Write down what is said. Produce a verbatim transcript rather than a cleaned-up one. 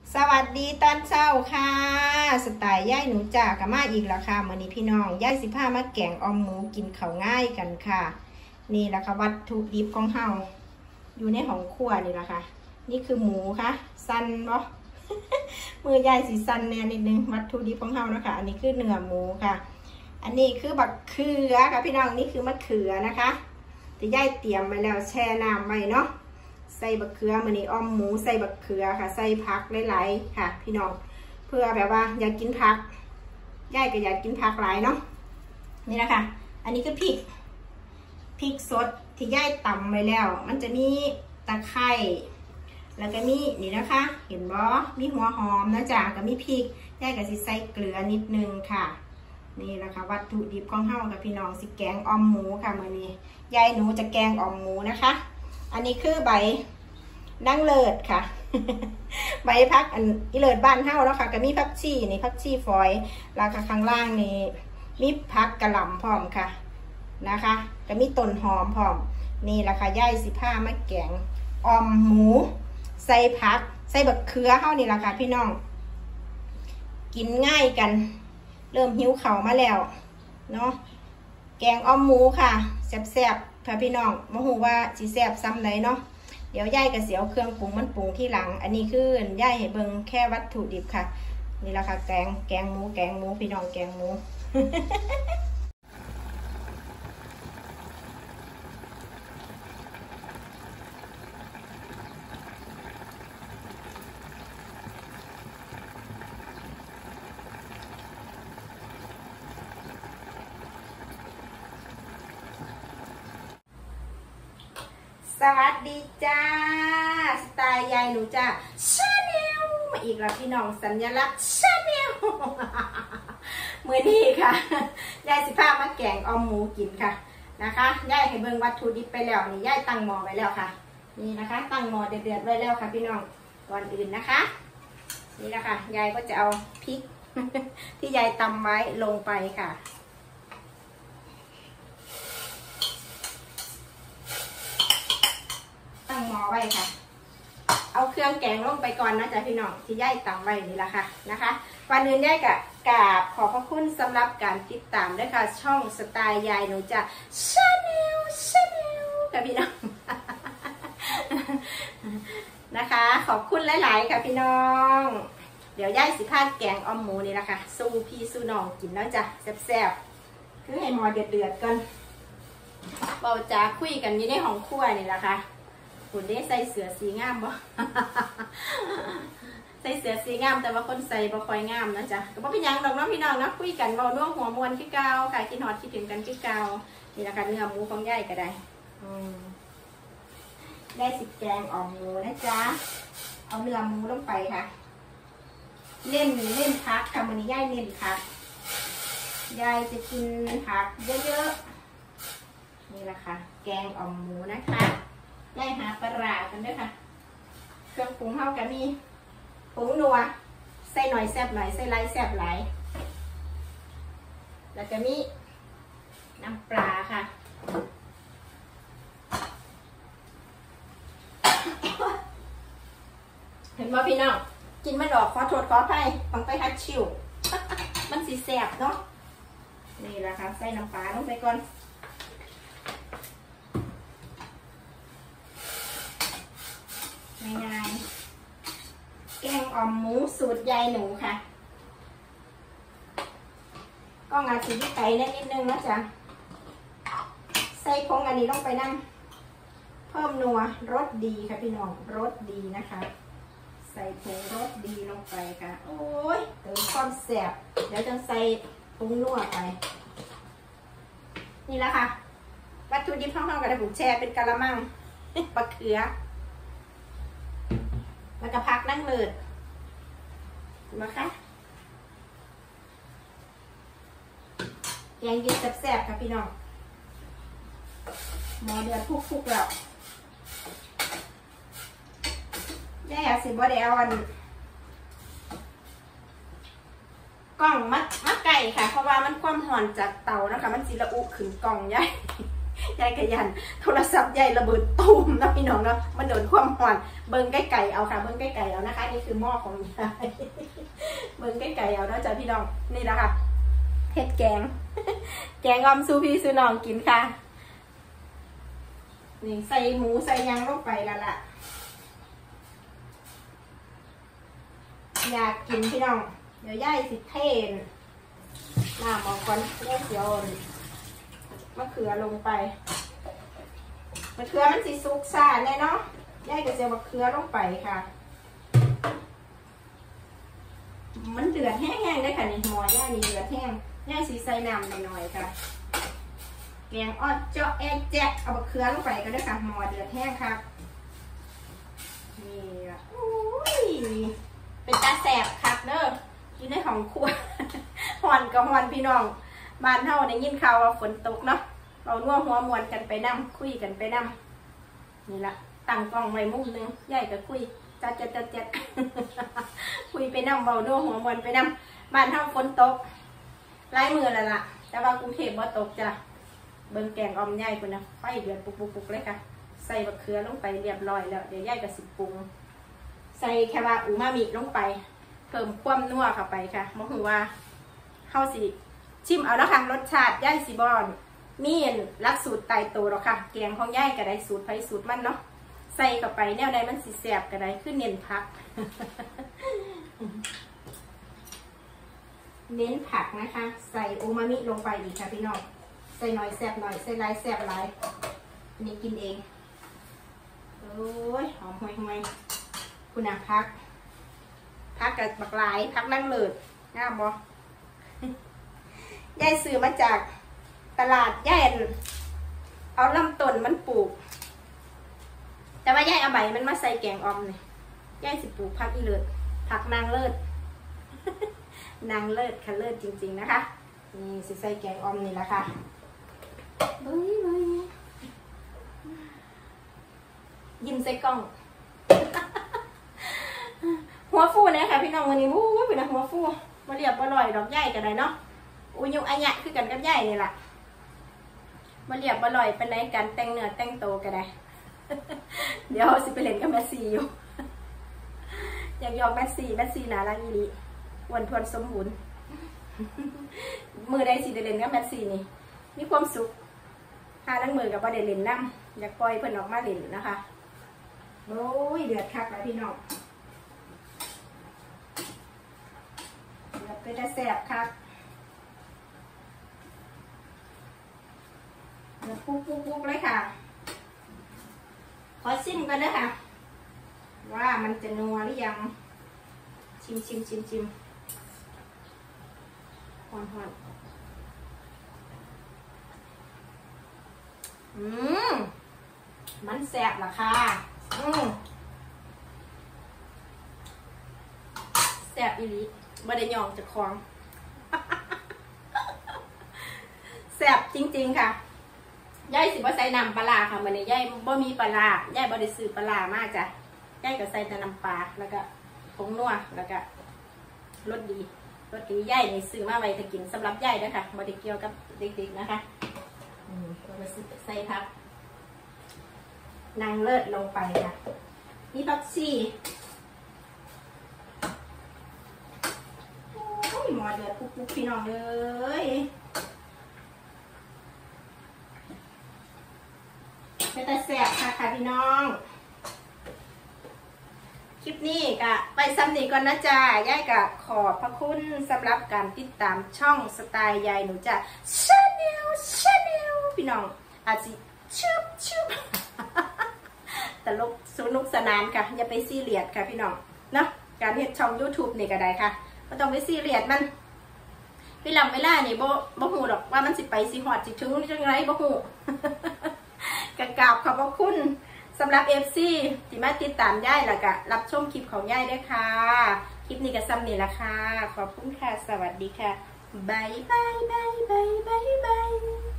สวัสดีตอนเช้าค่ะสไตล์ย่ายหนูจ่ากับมาอีกแล้วค่ะมื้อนี้พี่น้องย่ายสิพามาแกงออมหมูกินข้าวง่ายกันค่ะนี่แหละค่ะวัตถุดิบของเฮาอยู่ในห้องครัวนี่แหละค่ะนี่คือหมูค่ะสั้นเนาะ มือย่ายสีสั้นแน่นิดนึงวัตถุดิบของเฮานะคะอันนี้คือเนื้อหมูค่ะอันนี้คือบักเขือค่ะพี่น้องนี่คือมะเขือนะคะที่ย่ายเตรียมไว้แล้วแช่น้ำไว้เนาะใส่บักเขือมื้อนี้อ้อมหมูใส่บักเขือค่ะใส่ผักหลายๆค่ะพี่น้องเพื่อแบบว่าอยากกินผักย่ายก็อยากกินผักหลายเนาะนี่นะคะอันนี้คือพริกพริกสดที่ย่ายตำไว้แล้วมันจะมีตะไคร้แล้วก็มีนี่นะคะเห็นบ่มีหัวหอมนะจ๊ะก็มีพริกย่ายก็สิใส่เกลือนิดนึงค่ะนี่แหละค่ะวัตถุดิบของเฮากับพี่น้องสิแกงออมหมูค่ะมื้อนี้ยายหนูจะแกงออมหมูนะคะอันนี้คือใบนั่งเลิศค่ะ ใบพักอันอีเลิศบ้านเฮาแล้วค่ะก็มีผักชีนี่ผักชีฝอยแล้วก็ข้างล่างนี่มีผักกระหล่ำพร้อมค่ะนะคะก็มีต้นหอมพร้อมนี่แหละค่ะย่ายสิผ้ามาแกงออมหมูใส่ผักใส่บักเขือเฮานี่แหละค่ะพี่น้องกินง่ายกันเริ่มหิวเข่ามาแล้วเนาะแกงออมหมูค่ะแซ่บๆค่ะพี่น้องบ่ฮู้ว่าสิแซ่บซ้ำใดเนาะเดี๋ยวย่ายก็สิเอาเครื่องปรุงมันปรุงที่หลังอันนี้คือย่ายให้เบิ่งแค่วัตถุดิบค่ะนี่แหละค่ะแกงแกงหมูแกงหมูพี่น้องแกงหมู สวัสดีจ้าสไตล์ยายหนูจ้าชาแนลมาอีกแล้วพี่น้องสัญลักษณ์ชาแนล มื้อนี้ค่ะยายสิพามาแกงออมหมูกินค่ะนะคะยายให้เบิ่งวัตถุดิบไปแล้วนี่ยายตั้งหม้อไว้แล้วค่ะนี่นะคะตั้งหม้อเดือดๆไว้แล้วค่ะพี่น้องก่อนอื่นนะคะนี่นะคะยายก็จะเอาพริก ที่ยายตำไว้ลงไปค่ะตั้งหม้อไว้ค่ะเอาเครื่องแกงลงไปก่อนนะจ๊ะพี่น้องที่ย่ายตำไว้นี่แหละค่ะนะคะวันอื่นย่ายกะกราบขอบพระคุณสำหรับการติดตามด้วยค่ะช่องสไตล์ยายหนูจ้ะชาแนลชาแนลกับพี่น้อง นะคะขอบคุณหลายๆค่ะพี่น้องเดี๋ยวย่ายสิพาแกงออมหมูนี่แหละค่ะสู้พี่สู้น้องกินแล้วจ้ะแซ่บๆคือให้หม้อเดือดๆกันเบาจ้าคุยกันอยู่ในห้องครัวนี่แหละค่ะคุณได้ใส่เสื้อสีงามบ่ ใส่เสื้อสีงามแต่ว่าคนใส่บ่ค่อยงามนะจ๊ะก็บ่เป็นยังดอกน้องพี่น้องนะคุยกันเบาน่วงหัวมวนคือเก่าค่ะกินฮอดคิดถึงกันคือเก่านี่นะคะเนื้อหมูของยายก็ได้อืมได้สิแกงออกหมูนะจ๊ะเอาเนื้อหมูลงไปค่ะเล่นเล่นผักค่ะมื้อนี้ยายเน้นผักยายจะกินผักเยอะๆนี่แหละค่ะแกงอ่อมหมูนะคะได้หาปลาร้ากันด้วยค่ะเครื่องปรุงเท่ากันมีผงนัวใส่หน่อยแซ่บหน่อยใส่ไรแซ่บหลายแล้วก็มีน้ำปลาค่ะ เห็นว่าพี่น้องกินมันดอกขอโทษขออภัยต้องไปฮัดชิว มันสีแซ่บเนาะนี่แหละค่ะใส่น้ำปลาลงไปก่อนง่ายๆแกงอ่อมหมูสูตรยายหนูค่ะก็งาสีไก่นิดนิดนึงนะจ๊ะใส่ผงอันนี้ลงไปนั่งเพิ่มนัวรสดีค่ะพี่น้องรสดีนะคะใส่ผงรสดีลงไปค่ะโอ้ยเติมความแซ่บเดี๋ยวจะใส่ผงนัวไปนี่แหละค่ะวัตถุดิบท่องๆกับผมแช่เป็นกะละมังปลาเขือแล้วก็พักนั่งเลิศมาค่ะแกงยืดแซ่บๆค่ะพี่น้องหม้อเดือดพุกๆแล้วแย่สิบ่ได้เอาอันกล้องมัดมัดไก่ค่ะเพราะว่ามันความห่อนจากเตานะคะมันสิระอุขึ้นกล่องใหญ่ยายขยันโทรศัพท์ยายระเบิดตูมนะพี่น้องเนาะมันโดนความร้อนเบิ้งใกล้ไก่เอาค่ะเบิ้งใกล้ไก่เอานะคะนี่คือหม้อของยายเบิ้งใกล้ไก่เอานะจ๊ะพี่น้องนี่นะคะเห็ดแกงแกงออมซูพี่ซูน้องกินค่ะนี่ใส่หมูใส่ยังลงไปแล้วล่ะอยากกินพี่น้องเดี๋ยวย่ายสิเทนหน้ามองก่อนเลือกเสียวมะเขือลงไปมะเขือมันสิสุกซ่าแน่เนาะย่ายก็จะมะเขือลงไปค่ะมันเดือดแห้งๆได้ค่ะนี่หม้อย่ายนี่เดือดแห้งย่ายสีใส่น้ำหน่อยๆค่ะแกงออดเจาะแอะแจ๊ะเอามะเขือลงไปก็ได้ค่ะหม้อเดือดแห้งค่ะนี่อ่ะอุ้ยเป็นตาแสบคักเด้ออยู่ในห้องครัวหอนกับหอนพี่น้องบ้านเฮาได้ยินข่าวว่าฝนตกเนาะเราน่วหัวมวนกันไปนั่งคุยกันไปนั่งนี่ละตั้งกล้องไว้มุมนึงใหญ่กับคุยจัดจัดจัดจัดคุยไปนั่งเบาน่วหัวมวนไปนั่งบ้านเฮาฝนตกไล่มือแล้วล่ะแต่ว่ากรุงเทพบ่ตกจ้ะเบิ่งแกงออมใหญ่ปุ่นนะไฟเดือดปุกปุกปุกเลยค่ะใส่มะเขือลงไปเรียบร้อยแล้วเดี๋ยวใหญ่กับสิปรุงใส่แค่ว่าอูมามิลงไปเพิ่มความนัวเข้าไปค่ะมองหูว่าเข้าสิชิมเอาแล้วค่ะรสชาติย่ายสีบอนมีรักสูตรไตโตหรอกค่ะแกงของย่ายก็ได้สูตรไฟสูตรมันเนาะใส่เข้าไปแนวใดมันสิแสบก็ได้ขึ้นเน้นผัก เน้นผักนะคะใส่อูมามิลงไปอีกค่ะพี่น้องใส่หน่อยแสบหน่อยใส่ลายแสบลายนี่กินเองโอ้ยหอมห่วยห่วยคุณอาพักพักกับบักหลายพักนั่งเลิศงามบ่ยายซื้อมาจากตลาดยายเอาลำต้นมันปลูกแต่ว่ายายเอาใบมันมาใส่แกงออมเลยยายสิปลูกพักอีเลิศพักนางเลิศ นางเลิศค่ะเลิศจริงๆนะคะนี่สิใส่แกงออมนี่แหละค่ะเบ้ยเบ้ยยิ้มใส่กล้องหัวฟูเนี่ยค่ะพี่น้องวันนี้วู้วเป็นหัวฟูมาเรียบมาลอยดอกใหญ่กันเลยเนาะอุยุอัยะคือกันกับใหญ่นี่แหละมาเรียบมาลอยเป็นไรกันแต่งเนื้อแต่งโตกันได้ เดี๋ยวสิไปเล่นกับแมสซี่อยู่ อยากยอกแมสซี่แมสซี่หนาลาอีลีวันทวนสมบูรณ์ มือได้สิได้เล่นกับแมสซี่นี่มีความสุขหาทั้งมือกับว่าได้เล่นน้ำอยากปล่อยเพิ่นออกมาเล่นนะคะโอ้ยเดือดคักแล้วพี่น้องเป็นจะแสบครับเดี๋ยวปุ๊บปุ๊บปุ๊บเลยค่ะขอชิมกันนะค่ะว่ามันจะนัวหรือยังชิมชิมชิมชิมหอนหอนอืมมันแสบเหรอค่ะอืมแสบอีหลีบ่ได้ยองจะคลอง แซ่บจริงๆค่ะย่ายสิบ่ใส่น้ำปลาค่ะมันเนี่ยย่ายบ่มีปลาย่ายบ่ได้ซื้อปลามากจ้ะย่ายก็ใส่แต่น้ำปลาแล้วก็ผงนัวแล้วก็รสดีรสดีย่ายนี่ซื้อมาไว้ถ้ากินสำหรับย่ายด้วยค่ะบ่ได้เกี่ยวกับเด็กๆนะคะอืมก็มาใส่ผักนางเลิศลงไปค่ะนี่ผักชีหมอเดือดปุ๊บๆพี่น้องเลยเป็นแต่แสบค่ะค่ะพี่น้องคลิปนี้ก็ไปซ้ำนี้ก่อนนะจ๊ะย่ายก็ขอบพระคุณสำหรับการติดตามช่องสไตล์ยายหนูจ้ะชาแนลชาแนลพี่น้องอาจจะชุบชุบตลกสนุกสนานค่ะอย่าไปซีเรียสค่ะพี่น้องเนาะการเฮ็ดช่อง ยูทูบ นี่ก็ได้ค่ะไม่ต้องไปซีเรียสมันเวลาเวลานี่บ่บ่ฮู้ดอกว่ามันสิไปสิฮอดสิถึงจังไงบ่ฮู้ กะกราบขอบพระคุณสำหรับ เอฟ ซี ที่มาติดตามย่ายแล้วก็รับชมคลิปของย่ายด้วยค่ะคลิปนี้ก็ซ้ำนี่ละค่ะขอบคุณค่ะสวัสดีค่ะบายบายบายบายบายบาย